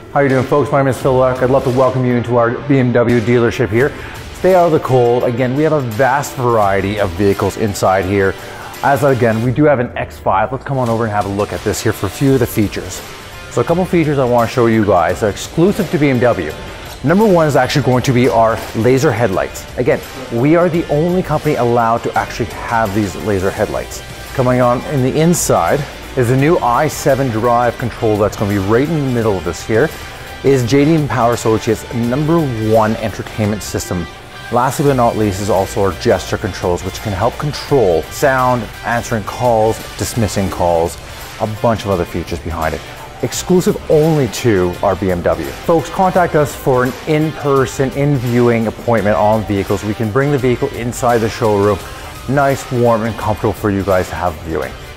How you doing, folks? My name is Phil Luck. I'd love to welcome you into our BMW dealership here. Stay out of the cold. Again, we have a vast variety of vehicles inside here. Again, we do have an X5. Let's come on over and have a look at this here for a few of the features. So a couple features I want to show you guys are exclusive to BMW. Number one is actually going to be our laser headlights. Again, we are the only company allowed to actually have these laser headlights. Coming on in the inside is a new i7 drive control that's going to be right in the middle of this here. Is JD Power Associates' #1 entertainment system. Lastly but not least is also our gesture controls, which can help control sound, answering calls, dismissing calls, a bunch of other features behind it. Exclusive only to our BMW. Folks, contact us for an in-person, in-viewing appointment on vehicles. We can bring the vehicle inside the showroom, nice, warm, and comfortable for you guys to have viewing.